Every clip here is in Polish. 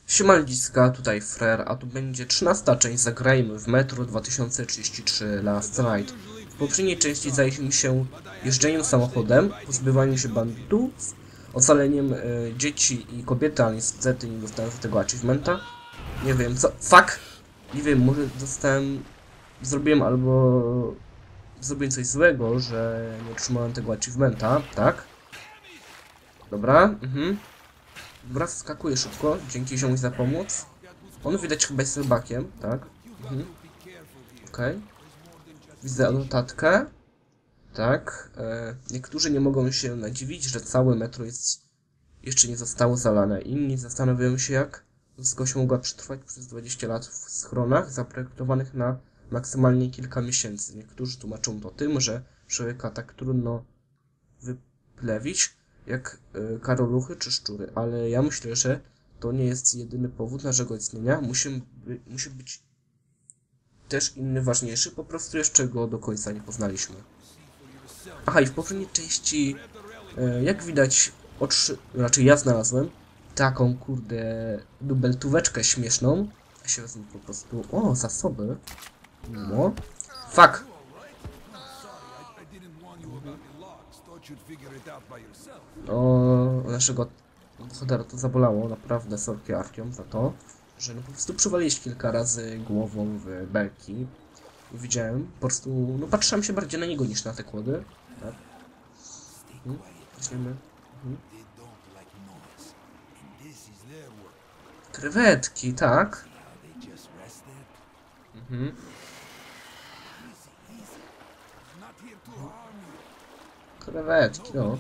Siemaldziska, tutaj Frer, a tu będzie 13. część Zagrajmy w Metro 2033 Last Ride. W poprzedniej części zajęliśmy się jeżdżeniem samochodem, pozbywaniem się banditów, ocaleniem dzieci i kobiety, ale niestety nie dostałem tego achievementa. Nie wiem co... Fuck! Nie wiem, może dostałem... Zrobiłem coś złego, że nie otrzymałem tego achievementa, tak? Dobra, Dobra, wskakuje szybko. Dzięki ziomuś za pomoc. On widać chyba jest rybakiem, tak? Okej. Widzę notatkę. Tak. Niektórzy nie mogą się nadziwić, że całe metro jeszcze nie zostało zalane. Inni zastanawiają się, jak się mogła przetrwać przez 20 lat w schronach zaprojektowanych na maksymalnie kilka miesięcy. Niektórzy tłumaczą to tym, że człowieka tak trudno wyplewić jak karoluchy czy szczury, ale ja myślę, że to nie jest jedyny powód naszego istnienia. Musi być też inny, ważniejszy, po prostu jeszcze go do końca nie poznaliśmy. Aha, i w poprzedniej części, jak widać, raczej ja znalazłem taką, kurde, dubeltóweczkę śmieszną. Ja się wezmę po prostu... O, zasoby. No. Fuck! O, naszego bohatera to zabolało, naprawdę sorki Artiom za to, że no po prostu przywaliłeś kilka razy głową w belki. I widziałem, po prostu, no patrzyłem się bardziej na niego niż na te kłody. Tak. Weźmiemy. Krewetki, tak. Krewetki, no.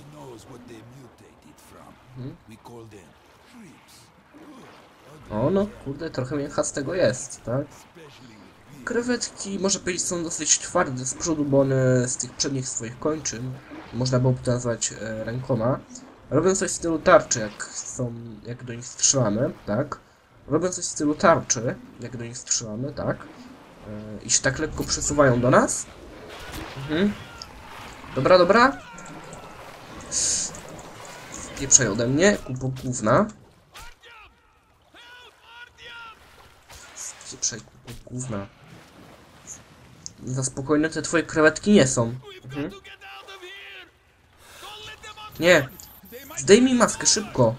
O, no, kurde, trochę mięcha z tego jest, tak? Krewetki, może powiedzieć, są dosyć twarde z przodu, bo one z tych przednich swoich kończyn, można byłoby to nazwać rękoma, robią coś w stylu tarczy, jak do nich strzelamy, tak? Robią coś w stylu tarczy, jak do nich strzelamy, tak? I się tak lekko przesuwają do nas. Dobra, dobra. Spieprzaj ode mnie, kupo gówna. Spieprzaj, kupo gówna. Za spokojne te twoje krewetki nie są. Nie! Zdejmij maskę, szybko!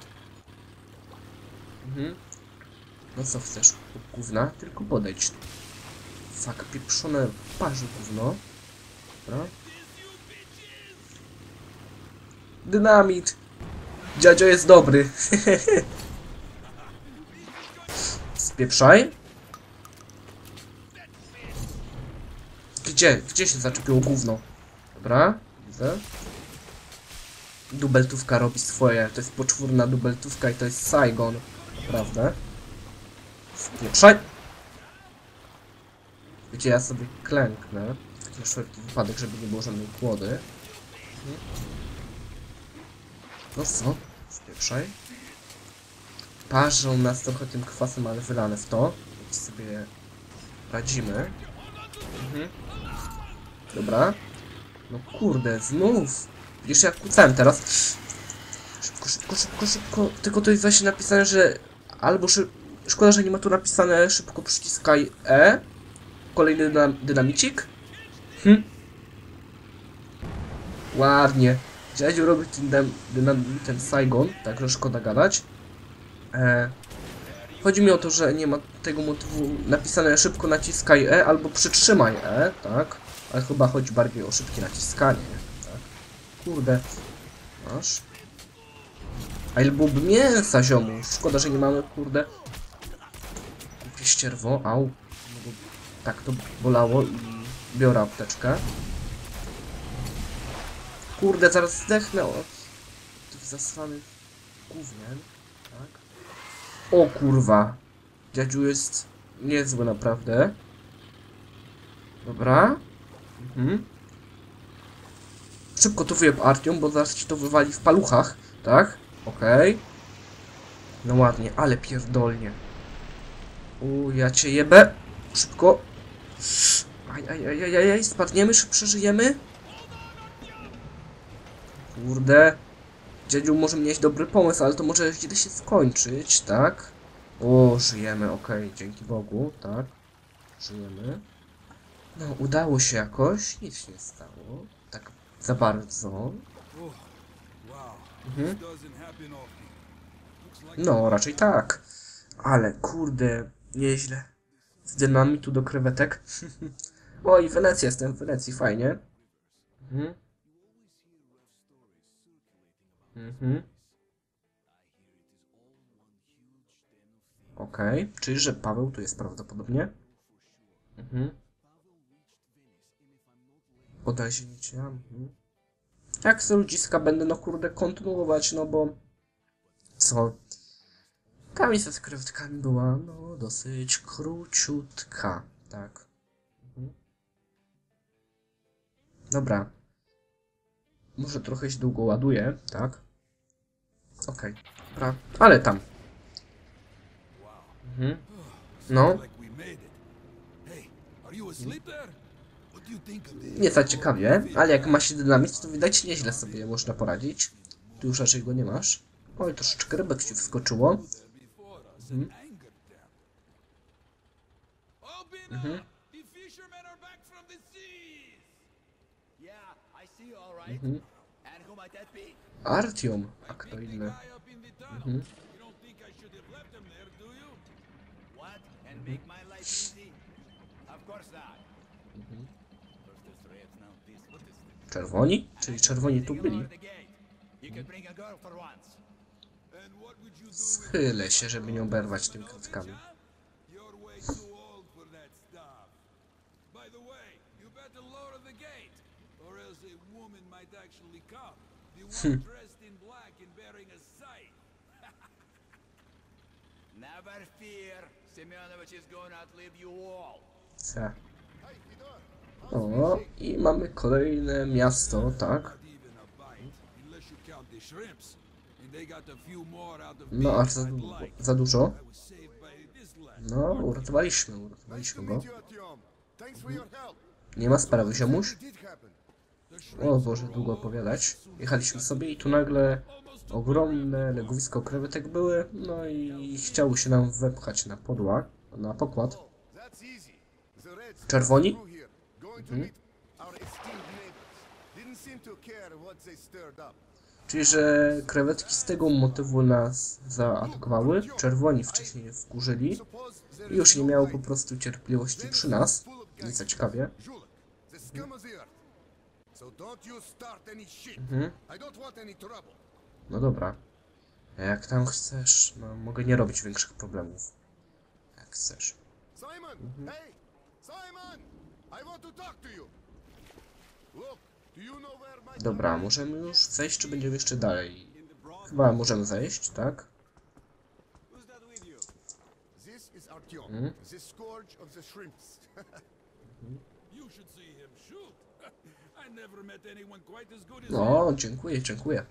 No co chcesz, kupo gówna? Tylko podejdź. Fuck, pieprzone parzy gówno. Dobra. Dynamit! Dziadzio jest dobry. Spieprzaj. Gdzie się zaczepiło gówno? Dobra, widzę. Dubeltówka robi swoje. To jest poczwórna dubeltówka i to jest Saigon. Naprawdę. Spieprzaj. Wiecie, ja sobie klęknę. Na wszelki wypadek, żeby nie było żadnej kłody. No co? Spieprzaj. Parzą nas trochę tym kwasem, ale wylane w to. Więc sobie radzimy. Dobra. No kurde, znów. Widzisz, jak kucałem teraz. Szybko, szybko, szybko, szybko. Tylko to jest właśnie napisane, że albo szkoda, że nie ma tu napisane szybko przyciskaj E. Kolejny dynamicik. Ładnie. Dziadziu robi tym dynamitem Saigon, także szkoda gadać. Chodzi mi o to, że nie ma tego motywu napisane szybko naciskaj E albo przytrzymaj E, tak? Ale chyba chodzi bardziej o szybkie naciskanie, tak? Kurde. Masz. A ile byłoby mięsa, ziomu? Szkoda, że nie mamy, kurde. Głupie ścierwo, au. Tak to bolało i biorę apteczkę. Kurde, zaraz zdechnę od tych zasranych gówien, tak? O kurwa. Dziadziu jest niezły naprawdę. Dobra. Szybko tu wyjeb Artiom, bo zaraz ci to wywali w paluchach, tak? Okej. No ładnie, ale pierdolnie. Ja cię jebę. Szybko. Aj, spadniemy, przeżyjemy? Kurde. Dziadziu może mieć dobry pomysł, ale to może źle się skończyć, tak? O, żyjemy, okej, dzięki Bogu, tak. Żyjemy. No, udało się jakoś, nic się nie stało. Tak za bardzo. Mhm. No, raczej tak. Ale kurde, nieźle. Z dynamitu do krewetek. Oj, Wenecja, jestem w Wenecji, fajnie. Mhm. Mhm. Okej, czyli że Paweł tu jest prawdopodobnie. Mhm. Bodajże nic, ja. Mhm. Jak z ludziska będę, no kurde, kontynuować, no bo... Co? Ta misja z krewetkami była, no, dosyć króciutka. Tak. Mhm. Dobra. Może trochę się długo ładuje, tak? Okej. Dobra. Ale tam. Mhm. No. Nie za ciekawie, ale jak ma się dynamit, to widać nieźle sobie można poradzić. Tu już raczej go nie masz. Oj, troszeczkę rybek ci wskoczyło. Mhm. Mhm. Mhm. Artyom, a kto inny? Mhm. Mhm. Czerwoni? Czyli czerwoni tu byli. Schylę się, żeby nie oberwać tymi kredkami. Hm. Never fear, Semyonovich is going to outlive you all. Se. O, i mamy kolejne miasto, tak? No, aż za dużo. No, uratowaliśmy go. Nie ma sprawy, ziomuś. O Boże, długo opowiadać. Jechaliśmy sobie i tu nagle ogromne legowisko krewetek były, no i chciało się nam wepchać na pokład. Czerwoni? Mhm. Czyli, że krewetki z tego motywu nas zaatakowały, czerwoni wcześniej wkurzyli i już nie miało po prostu cierpliwości przy nas. Nic za ciekawie. Mhm. No dobra. Jak tam chcesz, no mogę nie robić większych problemów. Jak chcesz. Mhm. Dobra, możemy już zejść, czy będziemy jeszcze dalej? Chyba możemy zejść, tak? Mhm. No, dziękuję, dziękuję.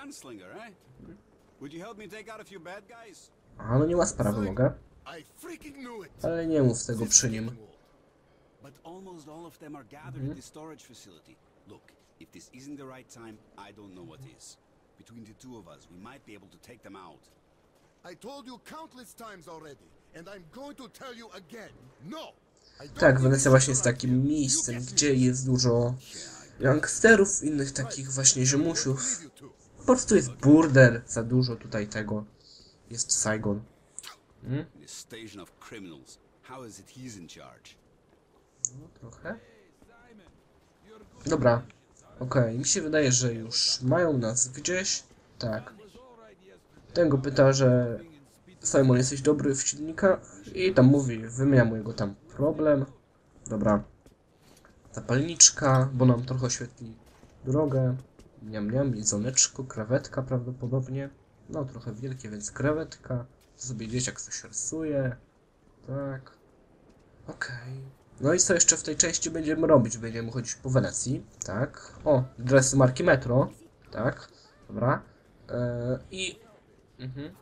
A no nie ma sprawy, mogę. Ale nie mów tego przy nim. But almost all of them are gathered Mhm. at the storage facility. Look, if this isn't the right time, I don't know what is. Between the two of us, we might be able to take them out. I told you countless times already, and I'm going to tell you again. No! Tak, Wenecja właśnie jest takim miejscem, gdzie jest dużo gangsterów, innych takich właśnie ziemusiów. Po prostu jest burdel, za dużo tutaj tego. Jest Saigon. Hmm? This station of criminals. How is it he's in charge? No, trochę. Dobra. Okej, mi się wydaje, że już mają nas gdzieś. Tak. Ten go pyta, że Simon, jesteś dobry w silnikach? I tam mówi, wymienia mu jego tam problem. Dobra. Zapalniczka, bo nam trochę oświetli drogę. Miam, miam, jedzoneczko, krewetka prawdopodobnie. No, trochę wielkie, więc krewetka. To sobie dzieciak coś rysuje. Tak. Okej. No i co jeszcze w tej części będziemy robić? Będziemy chodzić po Wenecji, tak. O, dresy marki Metro, tak. Dobra. I... Mhm.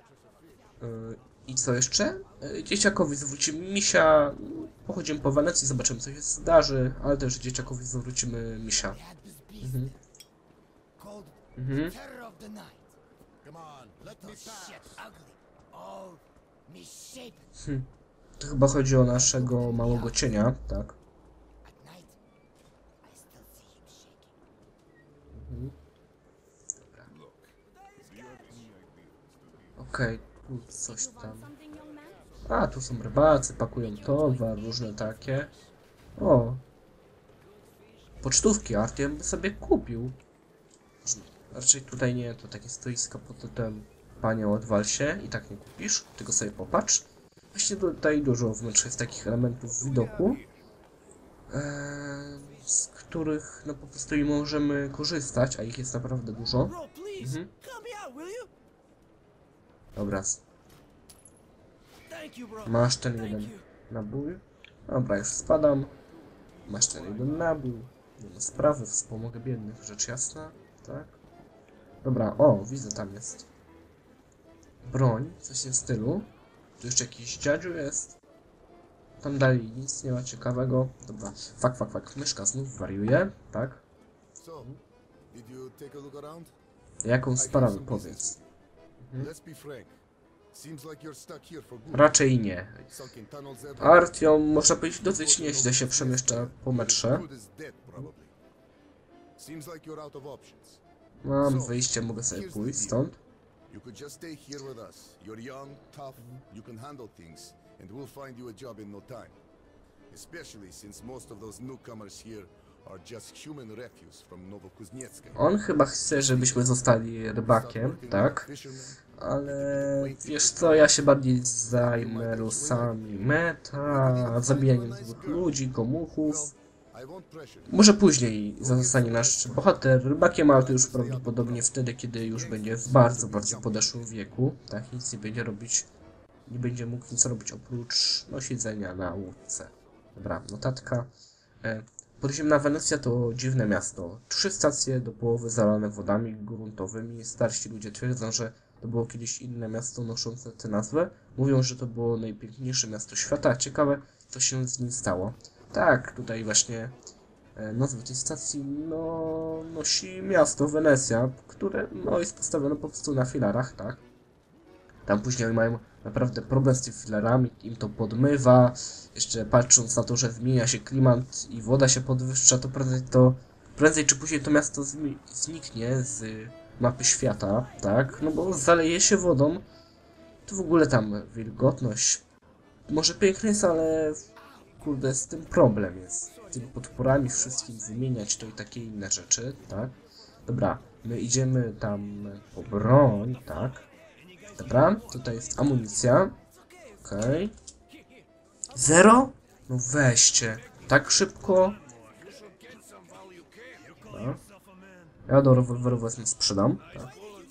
I co jeszcze? Dzieciakowi zwrócimy misia. Pochodzimy po Wenecji, zobaczymy co się zdarzy, ale też dzieciakowi zwrócimy misia. Mhm. Mhm. Hm. To chyba chodzi o naszego małego cienia, tak? Okej, tu coś tam. A, tu są rybacy, pakują towar, różne takie. O! Pocztówki Artyom by sobie kupił. Raczej tutaj nie, to takie stoiska pod tytułem Panie, odwal się i tak nie kupisz, tylko sobie popatrz. Właśnie tutaj dużo wnętrz jest takich elementów widoku, z których no po prostu nie możemy korzystać, a ich jest naprawdę dużo. Mhm. Dobra. Masz ten jeden nabój. Dobra, już spadam. Masz ten jeden nabój. Nie ma sprawy, wspomogę biednych, rzecz jasna, tak? Dobra, o, widzę, tam jest broń, coś w tym stylu. Tu jeszcze jakiś dziadziu jest. Tam dalej nic nie ma ciekawego. Dobra, fak, myszka znów wariuje, tak? So, did you take a look around? Jaką sprawę, powiedz? Let's be frank. Seems like you're stuck here for good. Raczej nie. Sunken tunnels everywhere. Artyom, można powiedzieć, dosyć nieźle się przemieszcza po metrze. Good is dead, probably. Seems like you're out of options. Mam wyjście, mogę sobie pójść stąd. You could just stay here with us. You're young, tough, you can handle things, and we'll find you a job in no time. Especially since most of those newcomers here are just human refuse from Nowokuznetska. On chyba chce, żebyśmy zostali rybakiem, tak? Ale wiesz co, ja się bardziej zajmę losami meta, zabijaniem złych ludzi, komuchów. Może później zostanie nasz bohater rybakiem, ale to już prawdopodobnie wtedy, kiedy już będzie w bardzo podeszłym wieku. Tak, nic nie będzie robić, nie będzie mógł nic robić oprócz no, siedzenia na łódce. Dobra, notatka. Podziemna Wenecja to dziwne miasto. 3 stacje do połowy zalane wodami gruntowymi. Starsi ludzie twierdzą, że to było kiedyś inne miasto noszące tę nazwę. Mówią, że to było najpiękniejsze miasto świata. Ciekawe, co się z nim stało. Tak, tutaj właśnie nazwę tej stacji no, nosi miasto Wenecja, które no, jest postawione po prostu na filarach, tak? Tam później mają naprawdę problem z tymi filarami, im to podmywa. Jeszcze patrząc na to, że zmienia się klimat i woda się podwyższa, to prędzej czy później to miasto zniknie z mapy świata, tak? No bo zaleje się wodą. To w ogóle tam wilgotność może piękna jest, ale kurde, z tym problem jest. Tymi podporami wszystkim wymieniać to i takie inne rzeczy, tak? Dobra, my idziemy tam po broń, tak? Dobra, tutaj jest amunicja. Okej. Zero? No weźcie. Tak szybko? Dobra. Ja do rewolweru wezmę, sprzedam. Tak.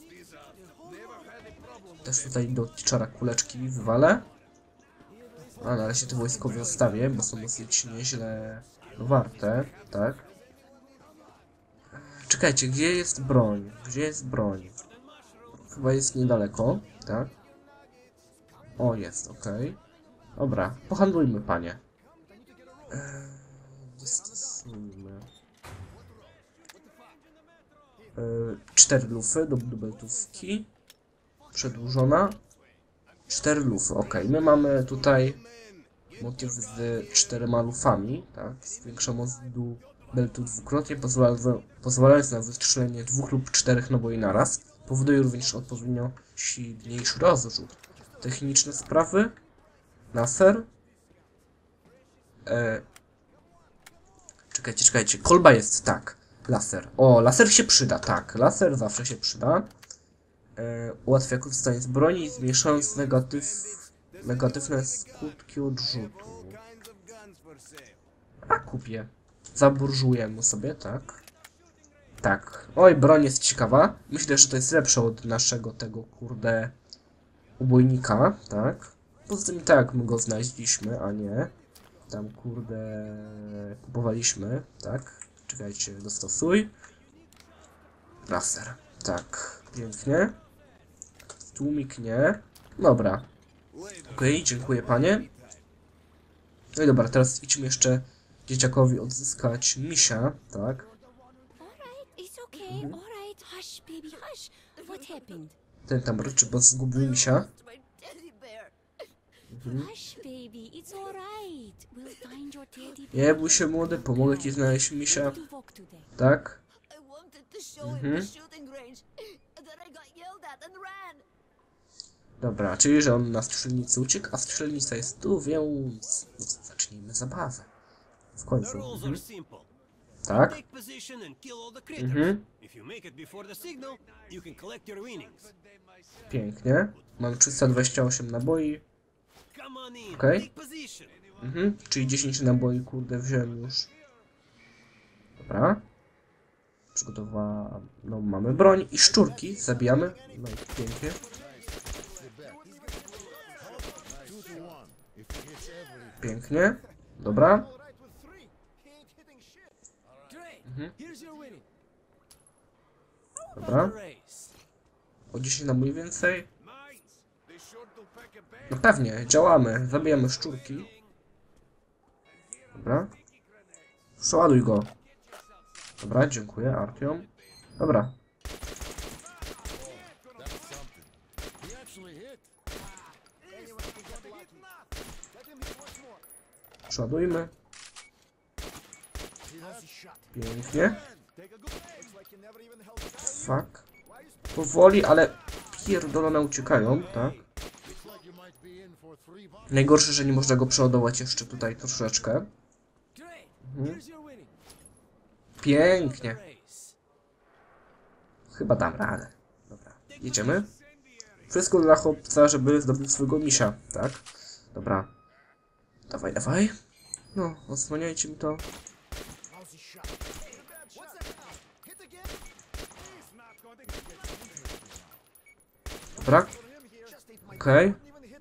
Też tutaj do Tichara kuleczki wywalę. A na razie te wojskowe zostawię, bo są dosyć nieźle warte, tak? Czekajcie, gdzie jest broń? Gdzie jest broń? Chyba jest niedaleko, tak? O, jest, okej. Dobra, pohandlujmy, panie. Dostosujmy. 4 lufy do dubeltówki. Przedłużona. 4 lufy, okej. My mamy tutaj motyw z 4 lufami, tak? Zwiększa moc dubeltu dwukrotnie, pozwalając na wystrzelenie 2 lub 4 naboi naraz. Powoduje również odpowiednio silniejszy rozrzut. Techniczne sprawy. Laser. Czekajcie. Kolba jest, tak. Laser. O, laser się przyda, tak. Laser zawsze się przyda. Ułatwia korzystanie z broni, zmniejszając negatywne skutki odrzutu. A, kupię. Zaburżujemy sobie, tak. Tak. Oj, broń jest ciekawa. Myślę, że to jest lepsze od naszego tego, kurde, ubojnika, tak. Poza tym tak, my go znaleźliśmy, a nie tam, kurde, kupowaliśmy, tak. Czekajcie, dostosuj. Laser. Tak, pięknie. Tłumik nie. Dobra. Okej, dziękuję, panie. No i dobra, teraz idźmy jeszcze dzieciakowi odzyskać misia, tak. Ten tam ryczy, bo zgubił misia. Hush, baby, it's all right. We'll find your teddy bear. Nie bój się młody, pomogę ci znaleźć misia. To walk today. Tak? I wanted to show him the shooting range, and then I got yelled at and ran. Dobra, czyli że on na strzelnicy uciekł, a strzelnica jest tu, więc no, zacznijmy zabawę. W The końcu. rules are simple. Tak? Take position and kill all the critters. If you make it before the signal, you can collect your winnings. Pięknie. Mam 328 naboi. Come on in, Okej. take position. Czyli 10 naboi, kurde, wziąłem już. Dobra. No, mamy broń i szczurki. Zabijamy. No i pięknie. Pięknie. Dobra. Here's your winning. Dobra. Race. O 10 naboi więcej. No pewnie, działamy. Zabijamy szczurki. Dobra. Przeładuj go. Dobra, dziękuję, Artyom. Dobra. Przeładujmy. Pięknie. Fuck. Powoli, ale pierdolone uciekają, tak? Najgorsze, że nie można go przeładować jeszcze tutaj troszeczkę. Here's your winning. Pięknie. Race. Chyba dam radę. Dobra, jedziemy. Wszystko dla chłopca, żeby zdobył swojego misia, tak? Dobra. Dawaj, dawaj. No, odsłaniajcie mi to. Dobra. Okej.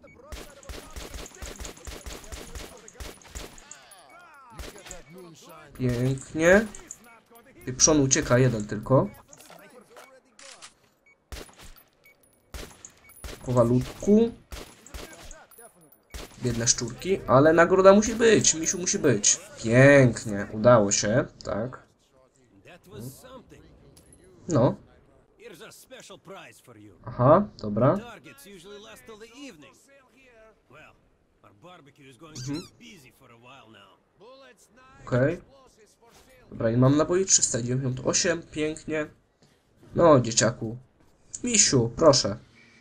Pięknie. Pieprzony ucieka, jeden tylko. Powalutku. Biedne szczurki, ale nagroda musi być, misiu musi być. Pięknie, udało się, tak. That was something. No, Here's a special prize for you. aha, dobra. Targets usually last till the evening. Well, our barbecue is going to be busy for a while now. Okej. Dobra, i mam naboi 398, pięknie. No, dzieciaku. Misiu, proszę.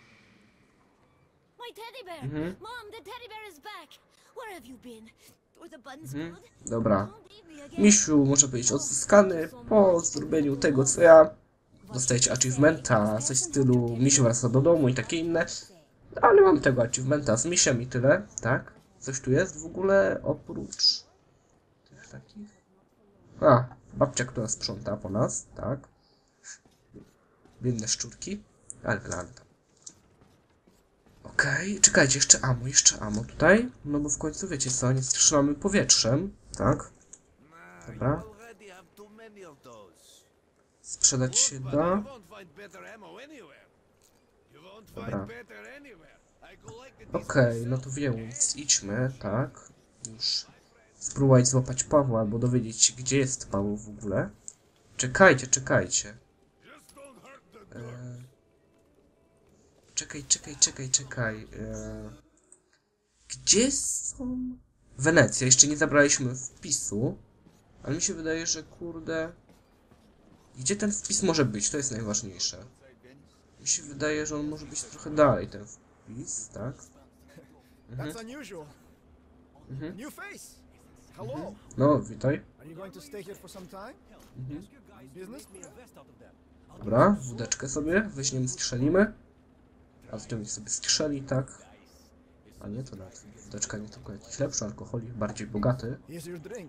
My teddy bear! Mom, the teddy bear is back! Where have you been? Were the buns good? Dobra. Don't leave me again. Misiu może być odzyskany po zrobieniu tego, co ja. Dostajecie achievementa, coś w stylu misiu wraca do domu i takie inne. Ale mam tego achievementa z misiem i tyle, tak? Coś tu jest w ogóle oprócz tych takich? A, babcia, która sprząta po nas, tak? Biedne szczurki, ale tam. Okej, czekajcie, jeszcze amo tutaj. No bo w końcu wiecie co, nie strzelamy powietrzem, tak? Dobra. Already have too many of those. Sprzedać się But I da. won't find better ammo anywhere. You won't Dobra. find better anywhere. I collected Okej, no to więc idźmy, tak? Już spróbować złapać Pawła, albo dowiedzieć się, gdzie jest Paweł w ogóle. Czekajcie. Czekaj. Gdzie są... Wenecja, jeszcze nie zabraliśmy wpisu. Ale mi się wydaje, że kurde... Gdzie ten wpis może być? To jest najważniejsze. Mi się wydaje, że on może być trochę dalej, ten wpis, tak? That's unusual. New face. Hello. No, witaj. Are you going to stay here for some time? Business? Dobra, wódeczkę sobie weźmiemy, strzelimy. A z tym sobie strzeli, tak? A nie, to nawet wódeczka nie tylko jakiś lepszy alkoholik, bardziej bogaty. Here's your drink.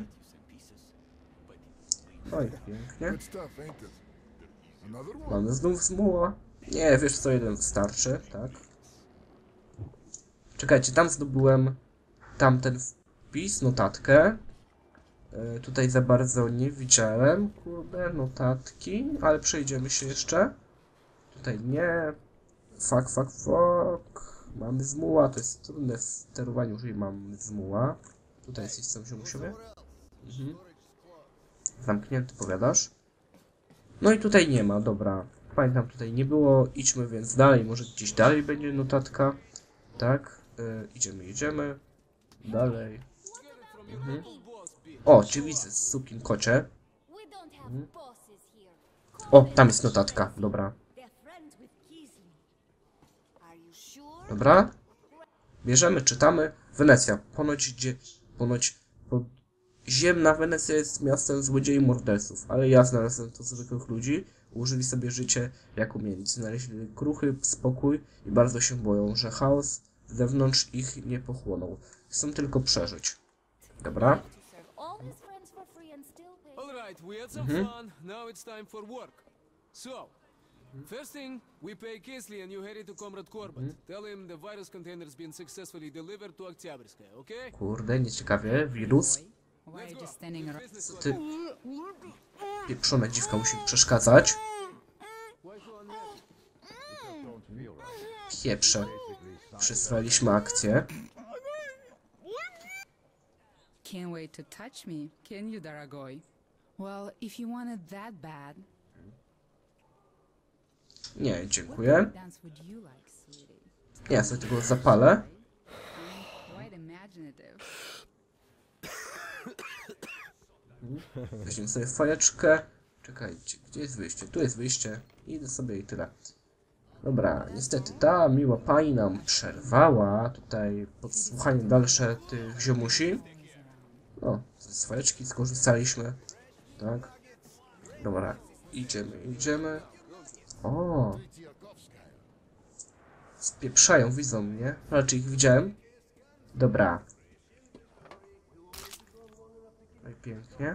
No i pięknie. Good stuff, ain't it? Another one? Mamy znów zmuła. Nie, wiesz co, jeden wystarczy, tak? Czekajcie, tam zdobyłem tamten wpis, notatkę. Tutaj za bardzo nie widziałem, kurde, notatki, ale przejdziemy się jeszcze. Tutaj nie. Fuck. Mamy zmuła, to jest trudne w sterowaniu, jeżeli mamy zmuła. Tutaj jest coś, co się musimy. Zamknięty, powiadasz? No i tutaj nie ma, dobra. Pamiętam, tutaj nie było, idźmy więc dalej, może gdzieś dalej będzie notatka. Tak, Idziemy. Dalej. O, cię widzę, sukin kocie. We don't have bosses here. O, tam jest notatka, dobra. They're friends with Kisley. Are you sure? Dobra. Bierzemy, czytamy. Wenecja. Podziemna Wenecja jest miastem złodziei i morderców, ale ja znalazłem to zwykłych ludzi. Użyli sobie życie jak umieli. Znaleźli kruchy spokój i bardzo się boją, że chaos z zewnątrz ich nie pochłonął. Chcą tylko przeżyć. Dobra. To serve all his friends for free and still pay. Alright, we had some fun, now it's time for work. So, first thing, we pay Kisley and you head to Comrade Corbett. Tell him the virus container's been successfully delivered to Oktyabrskaya, okay? Kurde, nieciekawie. Wirus. Why are you just standing around? Co ty? Pieprzona dziwka musi mi przeszkadzać. Pieprze. Przysłaliśmy akcję. Can't wait to touch me, can you, Daragoy? Well, if you want it that bad, Nie, what dziękuję. dance would you like, sweetie? Ja sobie tego zapalę. Quite imaginative. Weźmiemy sobie fajeczkę. Czekajcie, gdzie jest wyjście? Tu jest wyjście. Idę sobie i tyle. Dobra, niestety ta miła pani nam przerwała tutaj podsłuchanie dalsze tych ziomusi. No, ze fajeczki skorzystaliśmy. Tak. Dobra, idziemy. O! Spieprzają, widzą mnie. Raczej ich widziałem. Dobra. No i pięknie.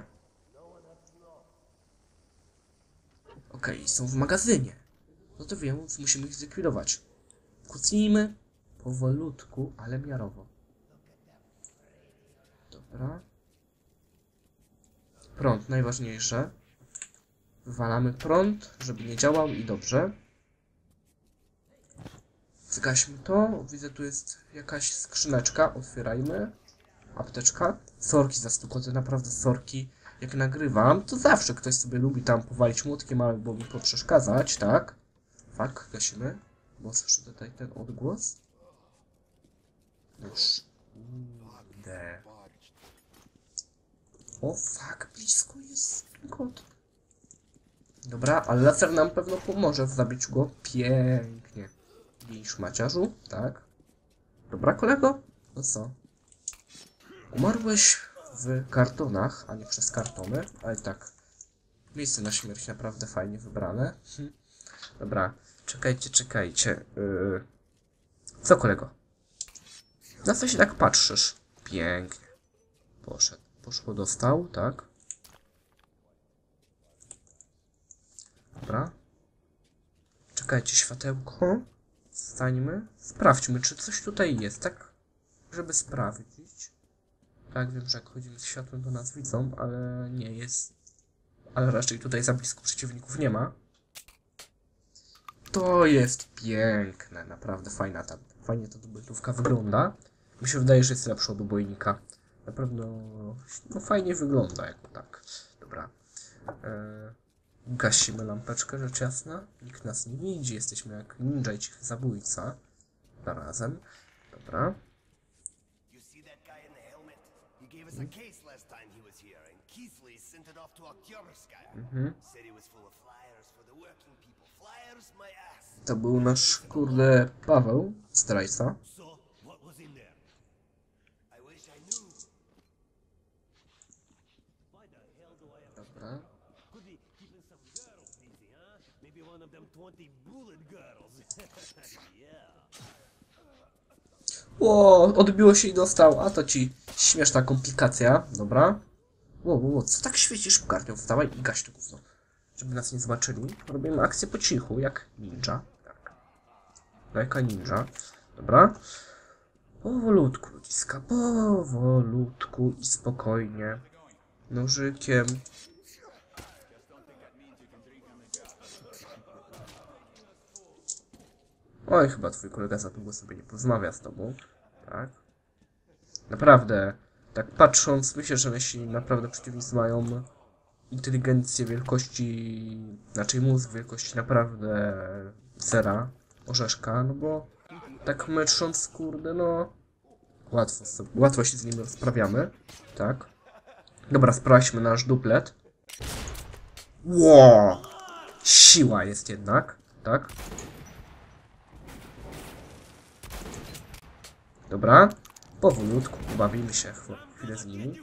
Okej, są w magazynie. No to więc musimy ich zlikwidować. Kucnijmy powolutku, ale miarowo. Dobra. Prąd, najważniejsze. Wywalamy prąd, żeby nie działał i dobrze. Zgaśmy to. Widzę, tu jest jakaś skrzyneczka. Otwierajmy. Apteczka. Sorki za stukoty, naprawdę sorki. Jak nagrywam, to zawsze ktoś sobie lubi tam powalić młotkiem albo mi poprzeszkadzać, tak? Fuck, gasimy. Bo słyszę tutaj ten odgłos. Już. Kurde. O fuck, blisko jest kot. Dobra, ale laser nam pewno pomoże w zabiciu go. Pięknie. Gin szmaciarzu, tak. Dobra, kolego? No co? Umarłeś w kartonach, a nie przez kartony, ale tak. Miejsce na śmierć naprawdę fajnie wybrane. Dobra, czekajcie. Co, kolego? Na co się tak patrzysz? Pięknie. Poszło, dostał, tak. Dobra. Czekajcie, światełko. Stańmy. Sprawdźmy, czy coś tutaj jest, tak? Żeby sprawdzić. Tak, wiem, że jak chodzimy z światłem, to nas widzą, ale nie jest. Ale raczej tutaj za blisko przeciwników nie ma. To jest piękne, naprawdę fajnie ta dubeltówka wygląda. Mi się wydaje, że jest lepsza od ubojnika. Na pewno no, fajnie wygląda jako tak. Dobra. Gasimy lampeczkę, rzecz jasna. Nikt nas nie widzi, jesteśmy jak ninja i cichy zabójca. Zarazem. Dobra. You see that guy in the helmet? He gave us a case last time he was here, and Kisley sent it off to Oktyabrskaya. Said it was full of flyers for the working people. Flyers, my ass. To był nasz, kurde, Paweł, zdrajca. So, what was in there? I wish I knew. Why the hell do I have Dobra. Could be keeping some girls busy, huh? Maybe one of them 20 bullet girls. Yeah. O, odbiło się i dostał, a to ci śmieszna komplikacja, dobra. Co tak świecisz, pogarnią, wstawaj i gaś to gówno. Żeby nas nie zobaczyli. Robimy akcję po cichu, jak ninja. Tak. Jaka ninja. Dobra. Powolutku, ludziska, powolutku i spokojnie. Nożykiem. Oj, chyba twój kolega za długo sobie nie porozmawia z tobą. Tak. Naprawdę, tak patrząc, myślę, że jeśli naprawdę przeciwnicy mają inteligencję wielkości, znaczy mózg wielkości naprawdę zera, orzeszka, no bo Tak mecząc, kurde, no... Łatwo się z nim rozprawiamy. Tak. Dobra, sprawdźmy nasz duplet. Ło! Siła jest jednak. Tak. Dobra. Powolutku pobawimy się chwilę z nimi.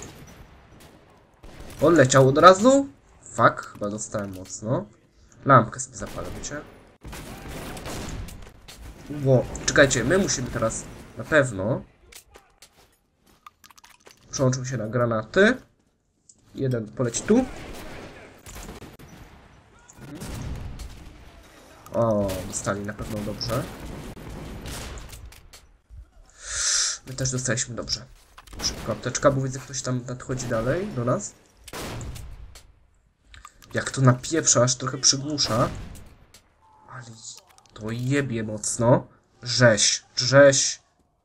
On leciał od razu? Fuck, chyba dostałem mocno. Lampkę sobie zapalę, wiecie? Ło, czekajcie, my musimy teraz na pewno przełączył się na granaty. Jeden poleci tu. O, dostali na pewno dobrze. My też dostaliśmy dobrze. Szybko apteczka, bo widzę, ktoś tam nadchodzi dalej do nas. Jak to napieprza, aż trochę przygłusza. Ale to jebie mocno. Rzeź.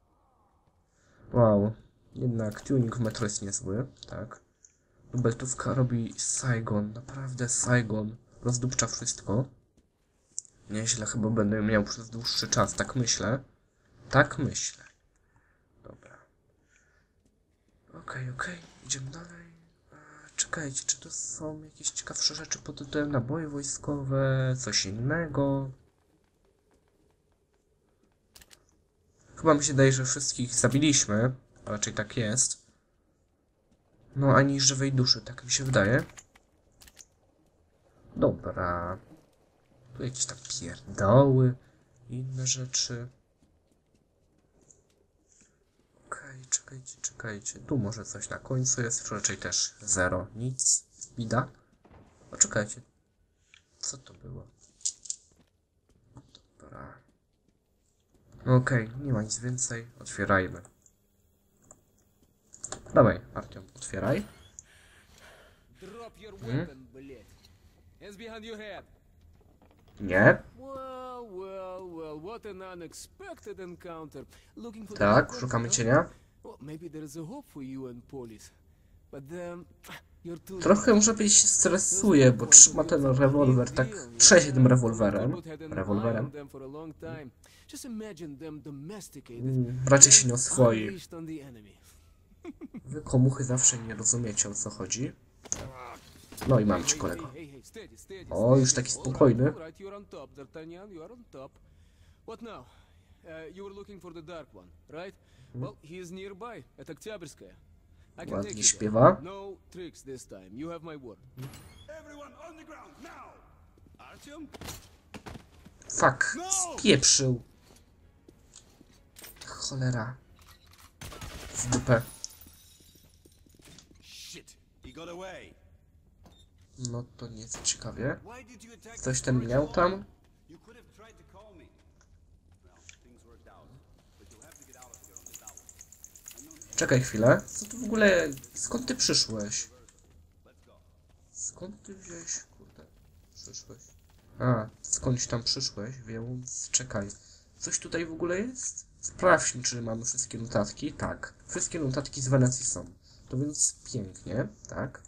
Wow. Jednak tuning w metro jest niezły, tak. Dubeltówka robi Saigon. Naprawdę Saigon. Rozdupcza wszystko. Nieźle chyba będę miał przez dłuższy czas, tak myślę. Tak myślę. Dobra. Okej. Idziemy dalej. Czekajcie, czy to są jakieś ciekawsze rzeczy pod tytułem naboje wojskowe, coś innego? Chyba mi się wydaje, że wszystkich zabiliśmy, a raczej tak jest. No, ani żywej duszy, tak mi się wydaje. Dobra. Tu jakieś tam pierdoły, inne rzeczy. Okej, czekajcie. Tu może coś na końcu jest, raczej też zero, nic, bida. O, czekajcie. Co to było? Dobra. Okej, nie ma nic więcej, otwierajmy. Dawaj, Artyom, otwieraj. Nie. Well, what an unexpected encounter. Looking for Tak, the szukamy cienia. Well, maybe there is a hope for you and police. But you're too Trochę może być się stresuje, bo trzyma ten rewolwer tak... Trzęsie tym rewolwerem. Just imagine them domesticated. Raczej się nie oswoi. Wy komuchy zawsze nie rozumiecie, o co chodzi. No i mam cię, kolego. O, już taki spokojny. What now? You were looking for the Dark One, right? Well, he is nearby at Oktyabrskaya. I can take Ładnie you there. śpiewa. No tricks this time. You have my word. Everyone on the ground now! Artyom? Fuck, spieprzył. Cholera. W dupę. Shit, he got away. No to nie jest ciekawie. Why did you attack Coś the ten storage miał hall? tam? You could have tried to call me. Well, things worked out, but you'll have to get out of here on the tower. Czekaj chwilę. Co tu w ogóle... Skąd ty przyszłeś? Skąd ty wziąłeś... Kurde... Przyszłeś. A, skądś tam przyszłeś, więc czekaj. Coś tutaj w ogóle jest? Sprawdźmy, czy mamy wszystkie notatki. Tak. Wszystkie notatki z Wenecji są. To więc pięknie, tak.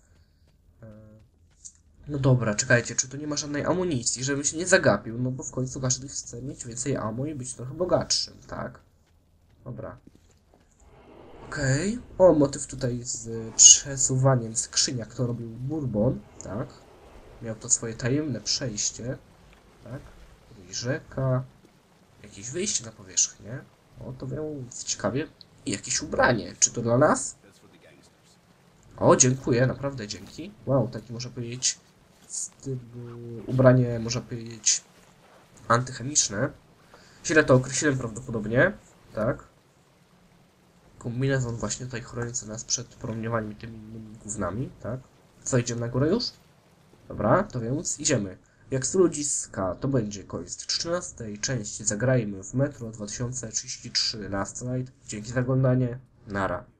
No dobra, czekajcie, czy tu nie ma żadnej amunicji, żebym się nie zagapił, no bo w końcu każdy chce mieć więcej ammo i być trochę bogatszym, tak? Dobra. Okej. O, motyw tutaj z przesuwaniem skrzyni, jak to robił Bourbon, tak? Miał to swoje tajemne przejście, tak? Tutaj rzeka, jakieś wyjście na powierzchnię. O, to więc ciekawie. I jakieś ubranie. Czy to dla nas? O, dziękuję, naprawdę dzięki. Wow, taki można powiedzieć ubranie, można powiedzieć antychemiczne. Źle to określiłem prawdopodobnie, tak? Kombinezon właśnie tutaj chroniący nas przed promieniowaniem tymi innymi gównami, tak? Co, idziemy na górę już? Dobra, to więc idziemy. Jak z ludziska, to będzie koniec 13. części Zagrajmy w Metro 2033 Last Night. Dzięki za oglądanie. Nara.